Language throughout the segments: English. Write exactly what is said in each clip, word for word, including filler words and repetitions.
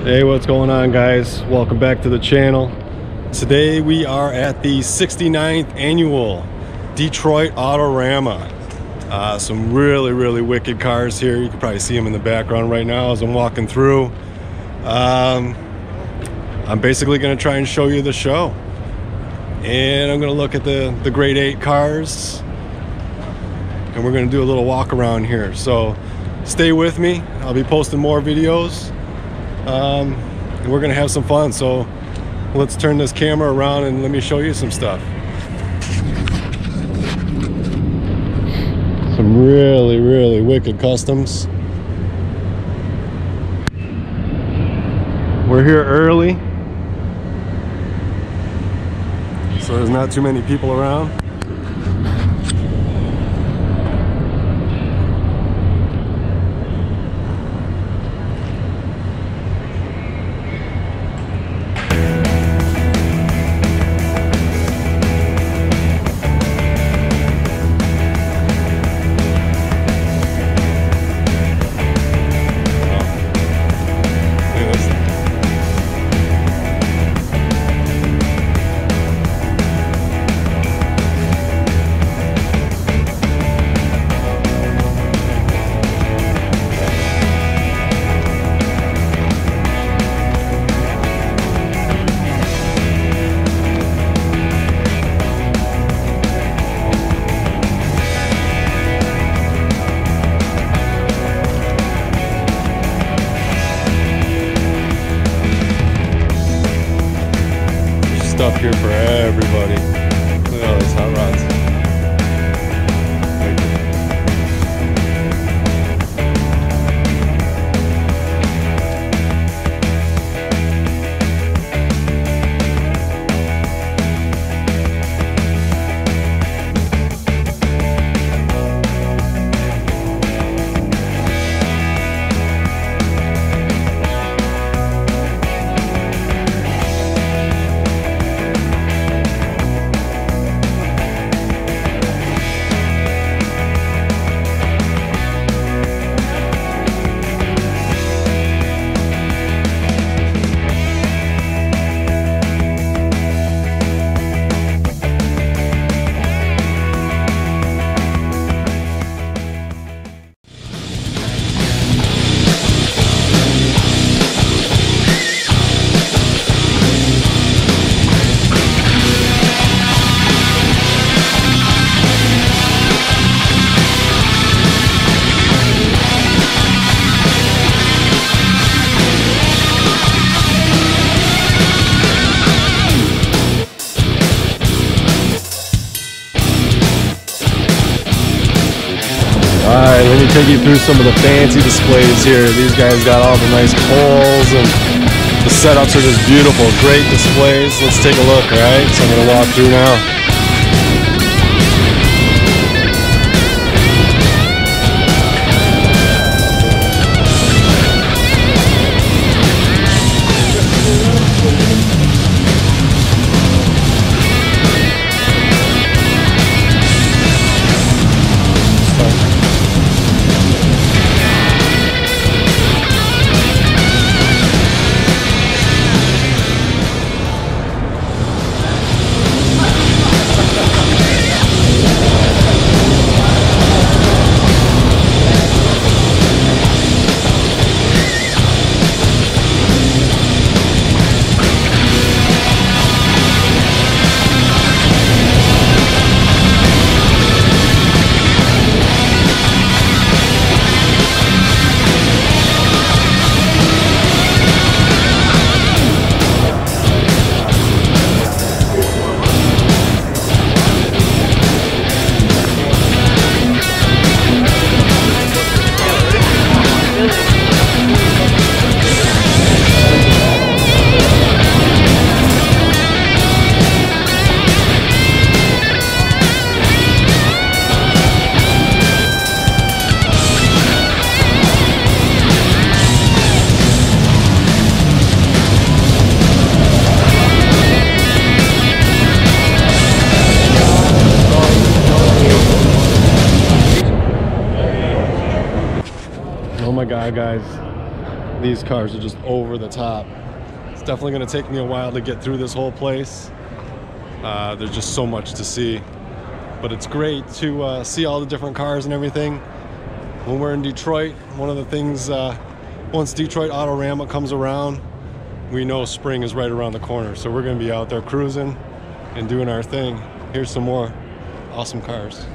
Hey, what's going on, guys? Welcome back to the channel. Today we are at the sixty-ninth annual Detroit Autorama. Uh, some really really wicked cars here. You can probably see them in the background right now as I'm walking through. um, I'm basically going to try and show you the show, and I'm going to look at the the grade eight cars, and we're going to do a little walk around here. So stay with me. I'll be posting more videos. Um, and we're gonna have some fun, so let's turn this camera around and let me show you some stuff. Some really really wicked customs. We're here early, so there's not too many people around. Stuff here for everybody. Look at all these hot rods. Alright, let me take you through some of the fancy displays here. These guys got all the nice poles, and the setups are just beautiful. Great displays. Let's take a look, alright? So I'm going to walk through now. Oh my God, guys, these cars are just over the top. It's definitely going to take me a while to get through this whole place. Uh, there's just so much to see. But it's great to uh, see all the different cars and everything. When we're in Detroit, one of the things, uh, once Detroit Autorama comes around, we know spring is right around the corner. So we're going to be out there cruising and doing our thing. Here's some more awesome cars.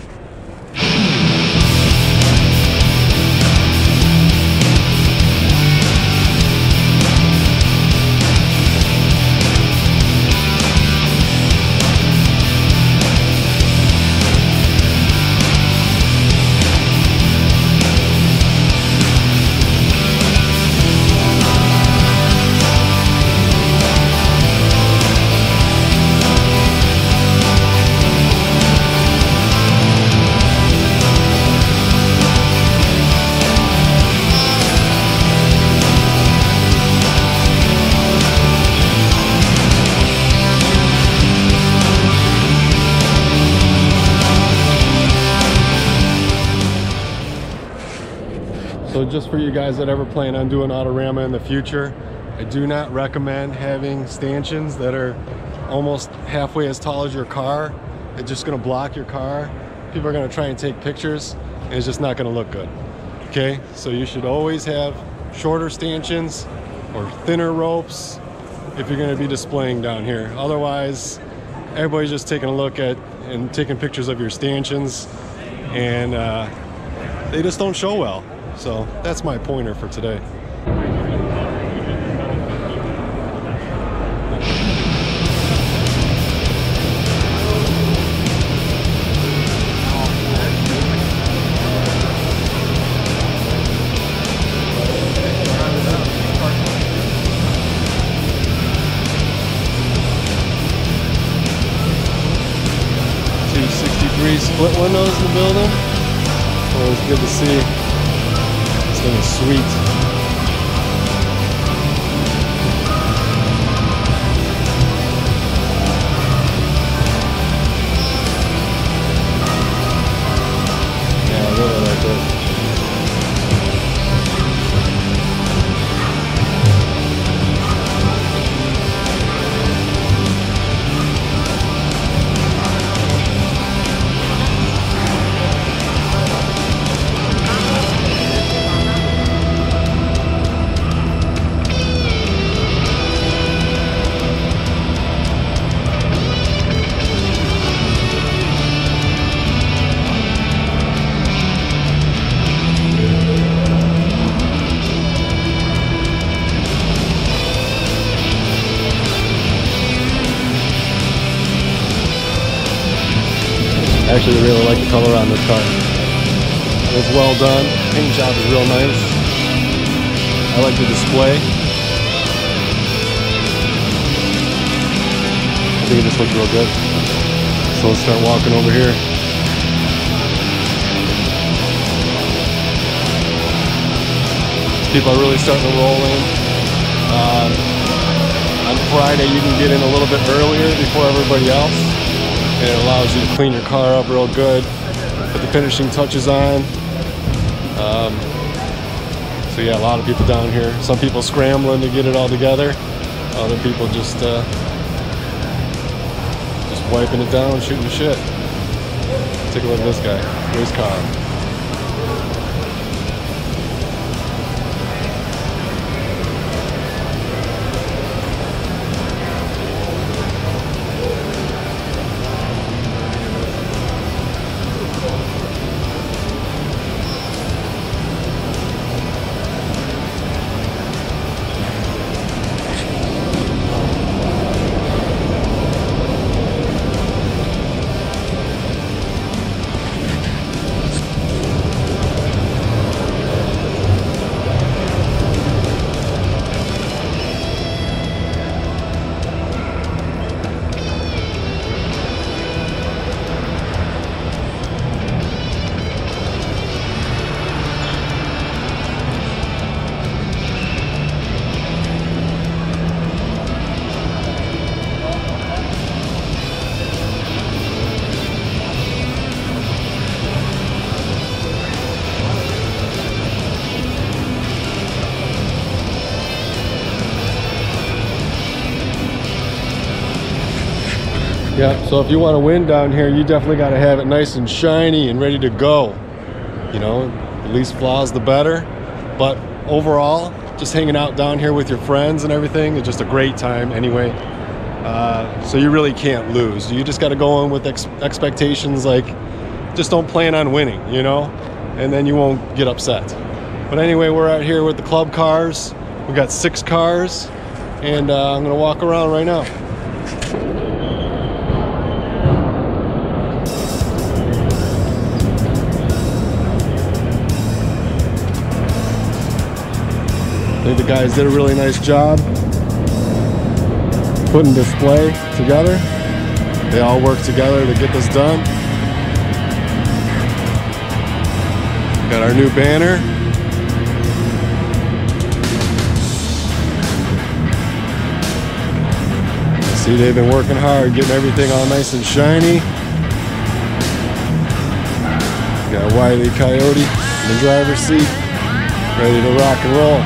So just for you guys that ever plan on doing Autorama in the future, I do not recommend having stanchions that are almost halfway as tall as your car. It's just gonna block your car. People are gonna try and take pictures and it's just not gonna look good. Okay, so you should always have shorter stanchions or thinner ropes if you're gonna be displaying down here. Otherwise, everybody's just taking a look at and taking pictures of your stanchions and uh, they just don't show well. So that's my pointer for today. two sixty-three split windows in the building. Always good to see. This thing is sweet. Yeah, I really like this. I actually really like the color on this car. It's well done. Paint job is real nice. I like the display. I think it just looks real good. So let's start walking over here. People are really starting to roll in. Um, on Friday you can get in a little bit earlier before everybody else. And it allows you to clean your car up real good, put the finishing touches on. Um, so yeah, a lot of people down here. Some people scrambling to get it all together. Other people just uh, just wiping it down, shooting the shit. Take a look at this guy, race car. Yeah, so if you want to win down here, you definitely got to have it nice and shiny and ready to go. You know, the least flaws, the better. But overall, just hanging out down here with your friends and everything is just a great time anyway. Uh, so you really can't lose. You just got to go in with ex expectations like, just don't plan on winning, you know, and then you won't get upset. But anyway, we're out here with the club cars. We got six cars, and uh, I'm gonna walk around right now. I think the guys did a really nice job putting display together. They all work together to get this done. Got our new banner. See, they've been working hard, getting everything all nice and shiny. Got Wile E. Coyote in the driver's seat, ready to rock and roll.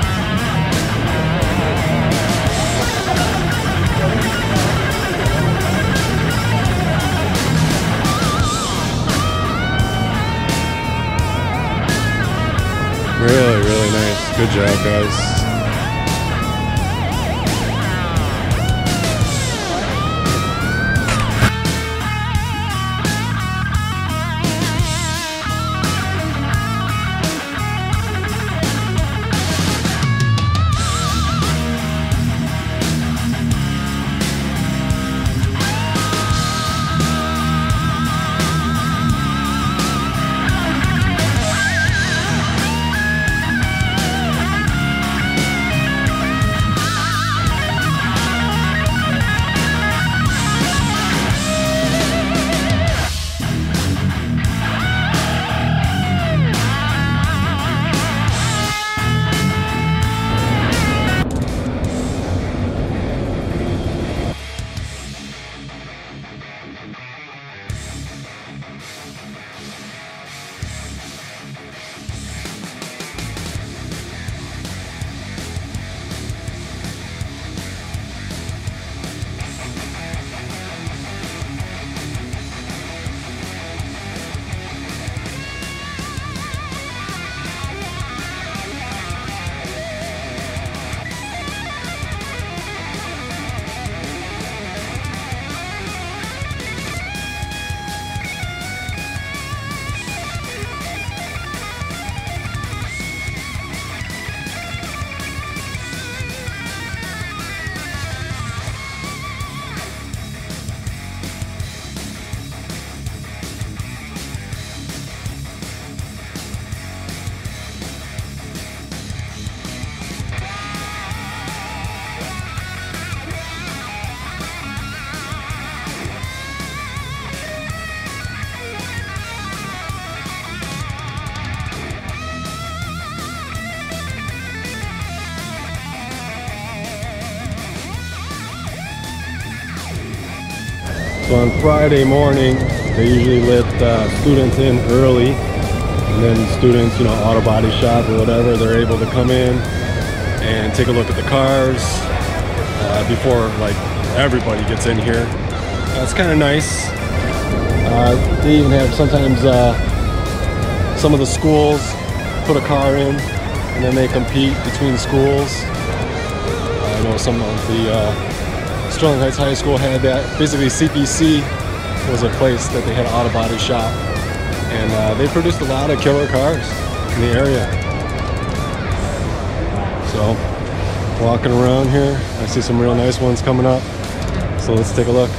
Really, really nice. Good job, guys. So on Friday morning, they usually let uh, students in early, and then students, you know, auto body shop or whatever, they're able to come in and take a look at the cars uh, before like everybody gets in here. That's kind of nice. Uh, they even have sometimes uh, some of the schools put a car in, and then they compete between schools. I know some of the uh, Sterling Heights High School had that. Basically, C P C was a place that they had an auto body shop, and uh, they produced a lot of killer cars in the area. So, walking around here, I see some real nice ones coming up. So let's take a look.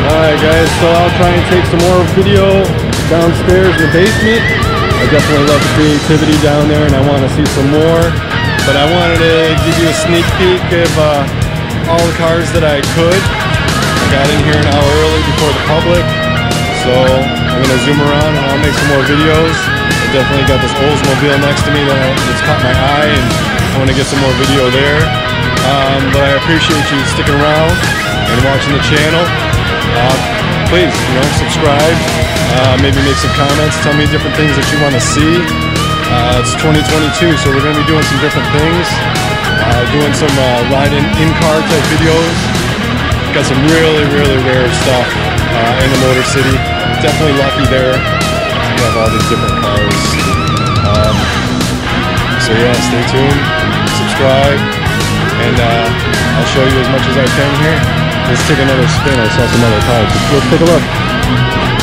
Alright guys, so I'll try and take some more video downstairs in the basement. I definitely love the creativity down there and I want to see some more. But I wanted to give you a sneak peek of uh, all the cars that I could. I got in here an hour early before the public. So I'm going to zoom around and I'll make some more videos. I definitely got this Oldsmobile next to me that I, that's caught my eye and I want to get some more video there. Um, but I appreciate you sticking around and watching the channel. Uh, please, you know, subscribe, uh, maybe make some comments, tell me different things that you want to see. Uh, it's twenty twenty-two, so we're going to be doing some different things, uh, doing some uh, ride-in in-car type videos. Got some really, really rare stuff uh, in the Motor City. Definitely lucky there. We have all these different cars. Um, so yeah, stay tuned, subscribe, and uh, I'll show you as much as I can here. Let's take another spin. I saw some other cars. Let's take a look.